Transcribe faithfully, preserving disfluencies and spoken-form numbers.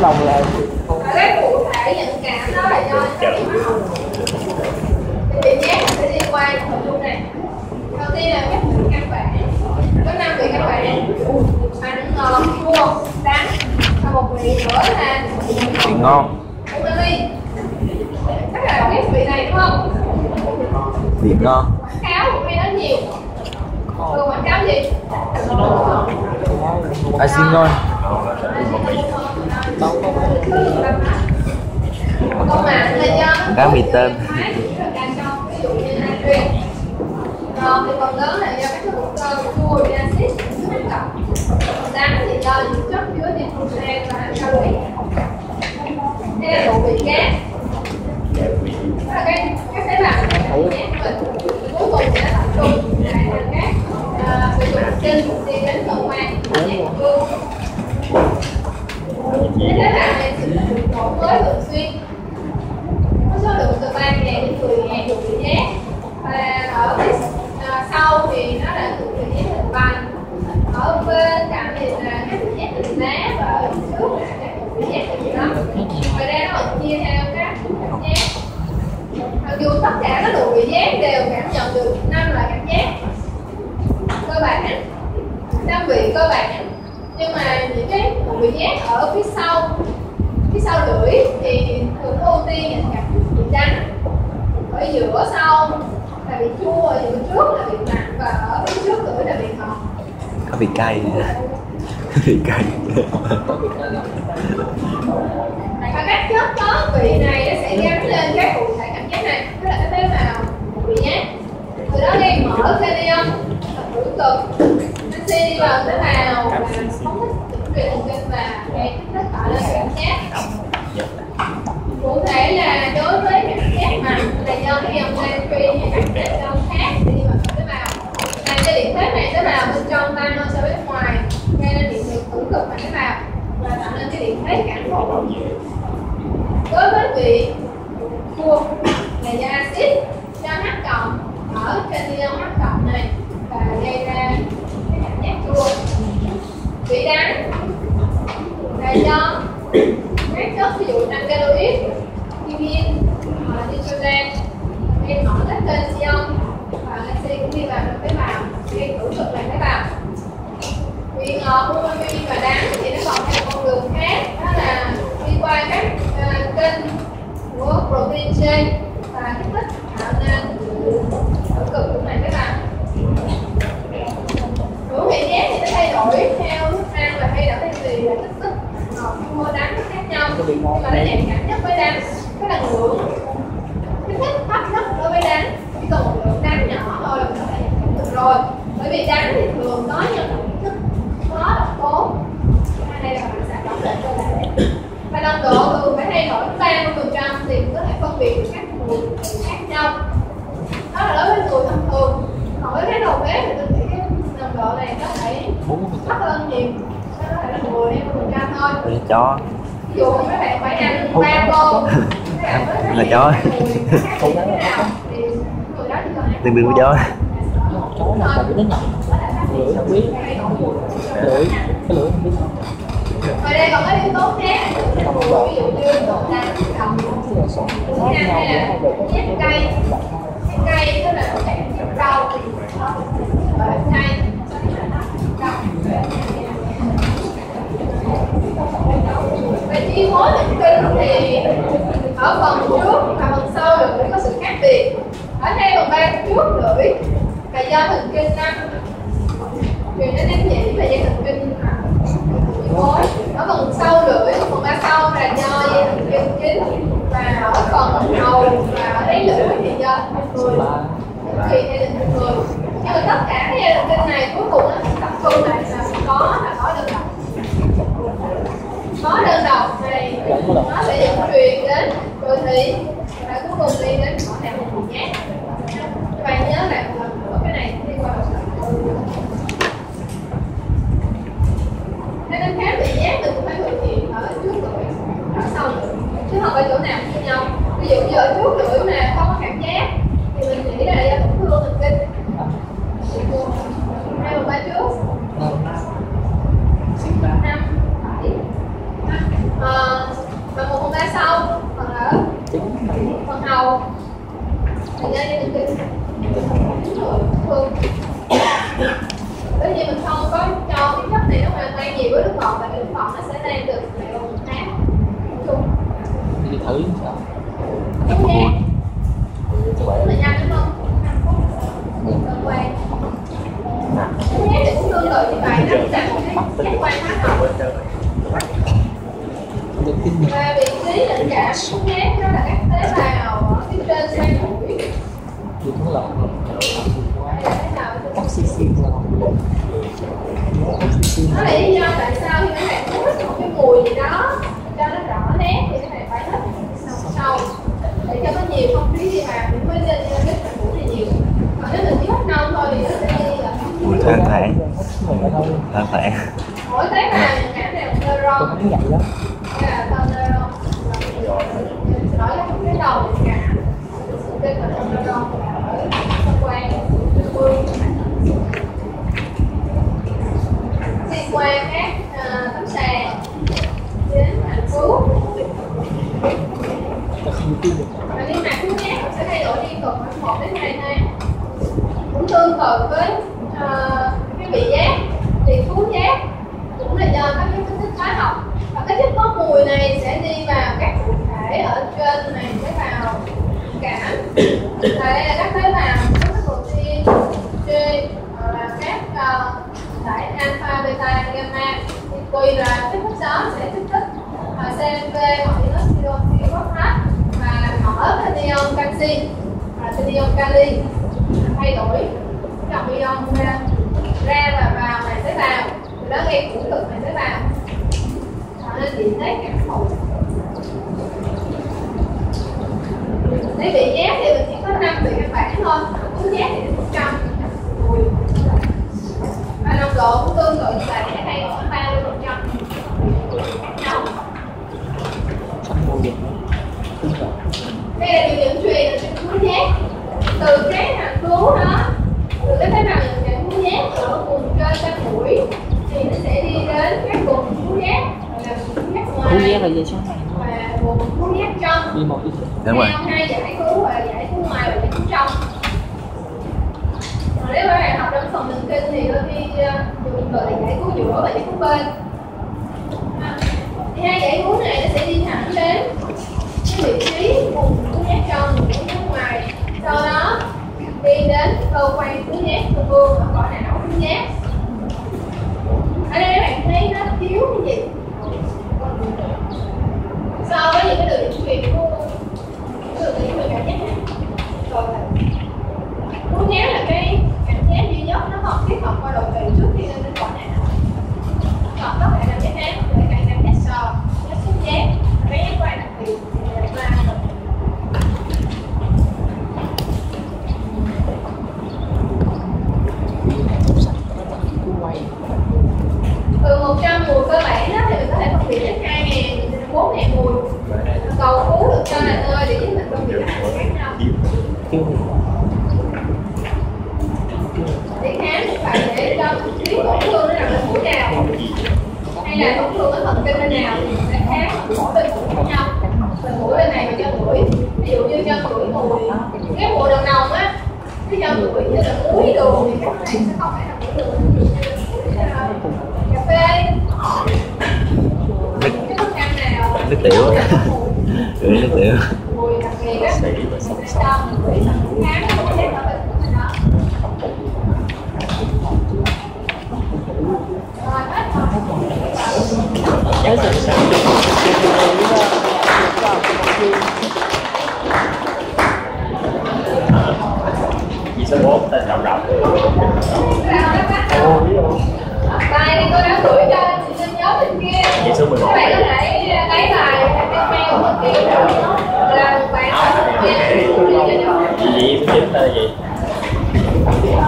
lòng là ở cái cụ thể nhận cảm đó là do các điểm hóa học. Thì vị giác sẽ liên quan đến nội dung này. Đầu tiên là các vị căn bản, có năm vị căn bản: mặn, ngọt, chua, đắng, và một vị nữa là vị ngon. umami. Các bạn biết vị này đúng không? Vị ngon. Quảng cáo cũng hay nói nhiều. Ừ, quảng cáo gì? À, xin ngon. Còn mặn là do Cá mì tôm. ví dụ như natri. Ngọt thì phần lớn là do các chất hữu cơ, chua thì axit, chất độc. Còn đắng thì do những chất chứa nitrogen và kali. Đây là độ vị giác. Đó là cái các tế bào của mình. Cuối cùng sẽ tập trung lại thành các vị dục sinh đi đến tuần hoàn dạng cương. Cái tế bào này sẽ được đổi mới thường xuyên. Có số lượng từ ba nghìn đến mười nghìn độ vị giác. Và ở phía à, sau thì nó là độ vị giác hình vành. Ở bên cạnh thì là các vị giác hình lá, và ở trước là các vị giác hình nấm. Và đây nó còn chia theo các cảm giác. Mặc dù tất cả các độ vị giác đều cảm nhận được năm loại cảm giác cơ bản, năm vị cơ bản, nhưng mà những cái độ vị giác ở phía sau, phía sau lưỡi thì thường ưu tiên nhận cảm vị đắng, ở giữa sau là vị chua, ở giữa trước là vị mặn, và ở phía trước lưỡi là vị ngọt. Có vị cay. Vị cay. Và các chất có vị này nó sẽ gắn lên các cụ thể cảm giác này, tức là cái tế bào vị giác. Từ đó gây mở cation là hữu cực, canxi đi vào tế bào và phóng thích những truyền thần kinh và gây kích thích tạo lên cảm giác. Cụ thể là đối với cảm giác mặn là do cái ion natri hay các chất ion khác đi vào tế bào, làm cho điện thế này tế bào bên trong tăng hơn so với bên ngoài, gây nên điện từ hữu cực vào tế bào và tạo nên cái điện thế cản thổ. Đối với vị chua là do axit, do H cộng ở trên ion H cộng này và gây ra cái cảm giác chua. Vị đắng là do các chất ví dụ alkaloid, hydrogen hoặc là nitrogen gây mở các kênh ion, và canxi cũng đi vào trong tế bào gây hữu cực vào tế bào. Vị ngọt, umami và đắng thì nó còn theo con đường khác, đó là đi qua các uh, kênh của protein chain và kích thích tạo nên hữu cực của này tế bào. Hữu vị giác thì nó thay đổi theo thức ăn và thay đổi theo tùy là kích thích ngọt, chua, đắng khác nhau, nhưng mà nó nhạy cảm nhất với đắng. Cái là ngưỡng kích thích thấp nhất đối với đắng, chỉ cần một lượng đắng nhỏ thôi là mình có thể nhạy cảm được rồi. Bởi vì đắng thì thường có những kích thích có độc tố, hay là phản xạ độc lên cơ thể, và nồng độ thường phải thay đổi ba mươi phần trăm thì có thể phân biệt được các mùi khác nhau. Đó là đối với người thông thường. Còn với cái đầu bếp thì tôi nghĩ cái nồng độ này có thể thấp hơn nhiều, nó có thể là mười đến mười phần trăm thôi. Là chó. Ví dụ các bạn phải ăn ba tô, Là chó. Tương đương với chó. chó là một cái nhỏ lưỡi không biết lưỡi cái lưỡi không biết. Ở đây còn có yếu tố khác, ví dụ như độ đắng, cộng, hay là chất cay, chất cay tức là chất rau, và cay, về chi phối thần kinh thì ở phần trước và phần sau lưỡi có sự khác biệt. Ở hai phần ba trước lưỡi là do thần kinh năm truyền đến ám nhĩ và dây thần kinh chi phối. Ở phần sau lưỡi, phần ba sau là do dây thần kinh chính, và ở phần đầu và ở đáy lưỡi thì do người tùy theo từng người. Nhưng mà tất cả các dây thần kinh này cuối cùng nó tập trung lại là có là có đơn độc. Có đơn độc này nó sẽ dẫn truyền đến đô thị và cuối cùng đi đến ngõ hẹp một vị giác. Các bạn nhớ lại một lần nữa cái này đi qua một nên khám vị giác thì cũng phải thực hiện ở trước lưỡi, ở sau lưỡi, chứ không phải chỗ nào cũng như nhau. Ví dụ như ở trước lưỡi mà không có cảm giác thì mình nghĩ là do tổn thương thần kinh. Hai phần ba trước năm bảy. kinh nghiệm. Và vị trí định cảm của nhát đó là các tế bào ở phía trên xoang mũi. Thì cũng lộn Đây là tế bào ở trên oxyxin rồi. Oxyxin. nó là lý do tại sao khi các bạn hút một cái mùi gì đó cho nó rõ nét thì các bạn phải hít sâu sâu để cho có nhiều không khí đi vào thì mới lên hít thành mũi thì nhiều. Còn nếu mình chỉ hít nông thôi thì nó sẽ đi là Mùi thoang thoảng. Thoang thoảng. mỗi tế bào nhận cảm đều Tôi neuron. không vậy đó. Đây là con neuron. Nói là một cái đầu nhận cảm. Cái phần neuron ở xung quanh vương. Liên quan các uh, tấm sàn đến hạnh phúc Tôi không tin được. và niêm mạc thú nhát sẽ thay đổi liên tục khoảng một đến hai tháng. Cũng tương tự với uh, cái vị giác thì thú giác cũng là do các cái kích thích hóa học và cái chất có mùi này sẽ đi vào các cụ thể ở trên này tế bào cảm và đây là các tế bào có các protein G và các uh, tại alpha, beta, gamma thì tùy là cái chất đó sẽ kích thích uh, xê en pê hoặc inositol phosphate và mở cation canxi và cation kali thay đổi dòng ion ra ra và vào này tế bào từ đó gây khủng cực này tế bào tạo nên điện thế cảm thụ. Nếu vị giác thì mình chỉ có năm vị căn bản thôi, khứu giác thì một trăm mùi và nồng độ cũng tương tự như vậy, sẽ thay đổi ba mươi phần trăm nhau. Trong mùi điện. Tương tự. Đây là điều dẫn truyền ở trên khứu giác từ cái hàm khứu đó, từ cái tế bào nhận dạng khứu giác ở vùng trên trên mũi thì nó sẽ đi đến các vùng khứu giác gọi là khứu giác Khứu ngoài giác là gì sau này? và vùng khứu giác trong. Đi một đi. Đúng rồi. Theo hai giải khứu và giải khứu ngoài và giải khứu trong. Còn nếu các bạn học trong phần thần kinh thì đôi khi dùng gọi là giải khứu giữa và giải khứu bên. À, thì hai giải khứu này nó sẽ đi thẳng đến cái vị trí vùng khứu giác trong, vùng khứu giác ngoài. Sau đó đi đến cơ quan khứu giác trung ương và vỏ não khứu giác. Ở đây các bạn thấy nó thiếu cái gì? So với những cái đường dẫn truyền của đường dẫn truyền cảm giác này rồi là khứu giác là cái cảm giác duy nhất nó không kết hợp qua đầu tỳ trước khi lên đến vỏ não. Còn có thể là cái nám để cảm cảm giác sờ, giác xúc giác, cái giác quan đặc biệt là ba rồi. Từ một trăm mùi cơ bản đó thì mình có thể phân biệt đến hai nghìn đến bốn nghìn mùi. Cầu cứu được cho là nơi để giúp mình phân biệt các mùi khác nhau. Chưa. Đi khám thì phải để cho biết tổn thương nó nằm ở mũi nào hay là tổn thương ở thần kinh bên nào thì mình sẽ khám mỗi bên mũi khác nhau. Bên mũi bên này và chân mũi. Ví dụ như chân mũi mùi cái mùi đầu nồng á, cái chân mũi như là muối đường thì các này sẽ không phải là mũi đường. Cà phê cái thức ăn nào Nước tiểu. Ừ, nước tiểu. mùi đặc biệt á để cho người khám nó sẽ ở bên mũi đó. Rồi hết rồi. Nhớ sự sự. Vì số bốn tên rộng rộng. Bài này cô đã gửi cho chị Linh nhớ bên kia. Vì số mười một. Bạn có thể lấy bài cái mail của bên kia là một bạn ở bên kia. Vì số chín tên là gì?